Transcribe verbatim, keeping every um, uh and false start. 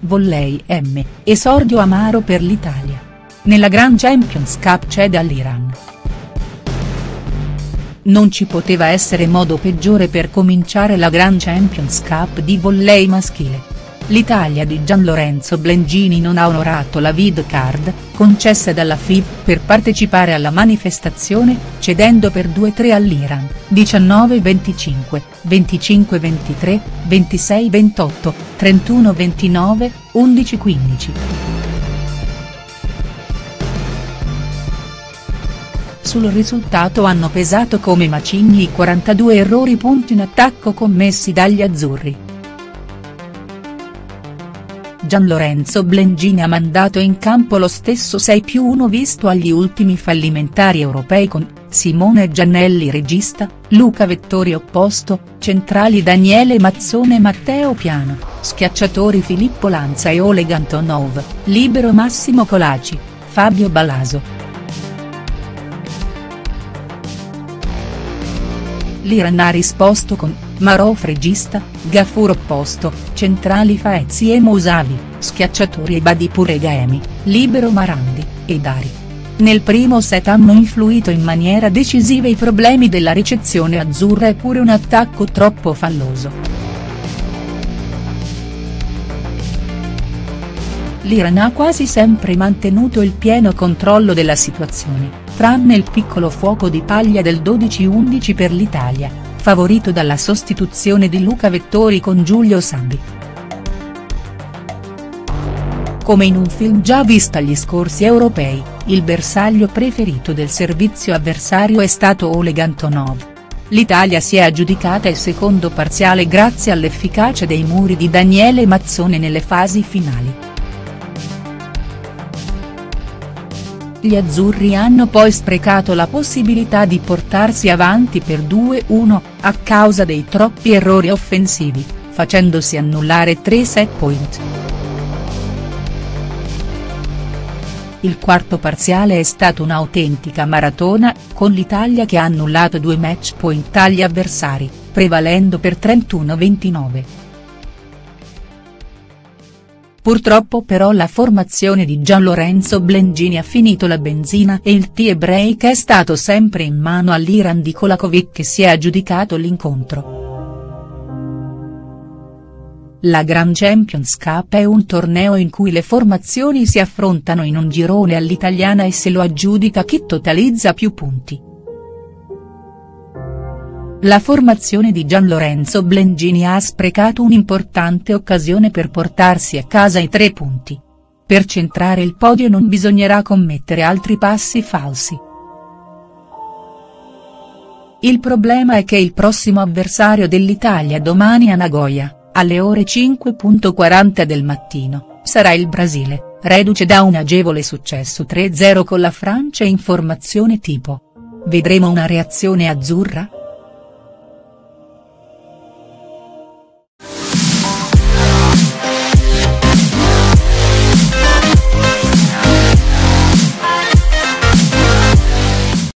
Volley M, esordio amaro per l'Italia. Nella Grand Champions Cup cede all'Iran. Non ci poteva essere modo peggiore per cominciare la Grand Champions Cup di volley maschile. L'Italia di Gianlorenzo Blengini non ha onorato la vid card, concessa dalla F I V per partecipare alla manifestazione, cedendo per due tre all'Iran, diciannove venticinque, venticinque ventitré, ventisei ventotto, trentuno ventinove, undici quindici. Sul risultato hanno pesato come macigni i quarantadue errori punti in attacco commessi dagli azzurri. Gianlorenzo Blengini ha mandato in campo lo stesso sei più uno visto agli ultimi fallimentari europei con Simone Giannelli regista, Luca Vettori opposto, centrali Daniele Mazzone e Matteo Piano, schiacciatori Filippo Lanza e Oleg Antonov, libero Massimo Colaci, Fabio Balaso. L'Iran ha risposto con Marov regista, Gafur opposto, centrali Faezi e Mousavi, schiacciatori Ebadipur e Gaemi, libero Marandi, e Dari. Nel primo set hanno influito in maniera decisiva i problemi della ricezione azzurra e pure un attacco troppo falloso. L'Iran ha quasi sempre mantenuto il pieno controllo della situazione, tranne il piccolo fuoco di paglia del dodici undici per l'Italia, favorito dalla sostituzione di Luca Vettori con Giulio Sabbi. Come in un film già visto agli scorsi europei, il bersaglio preferito del servizio avversario è stato Oleg Antonov. L'Italia si è aggiudicata il secondo parziale grazie all'efficacia dei muri di Daniele Mazzone nelle fasi finali. Gli azzurri hanno poi sprecato la possibilità di portarsi avanti per due uno, a causa dei troppi errori offensivi, facendosi annullare tre set point. Il quarto parziale è stato un'autentica maratona, con l'Italia che ha annullato due match point agli avversari, prevalendo per trentuno ventinove. Purtroppo però la formazione di Gianlorenzo Blengini ha finito la benzina e il tie break è stato sempre in mano all'Iran di Kolakovic che si è aggiudicato l'incontro. La Grand Champions Cup è un torneo in cui le formazioni si affrontano in un girone all'italiana e se lo aggiudica chi totalizza più punti. La formazione di Gianlorenzo Blengini ha sprecato un'importante occasione per portarsi a casa i tre punti. Per centrare il podio non bisognerà commettere altri passi falsi. Il problema è che il prossimo avversario dell'Italia domani a Nagoya, alle ore cinque e quaranta del mattino, sarà il Brasile, reduce da un agevole successo tre zero con la Francia in formazione tipo. Vedremo una reazione azzurra?.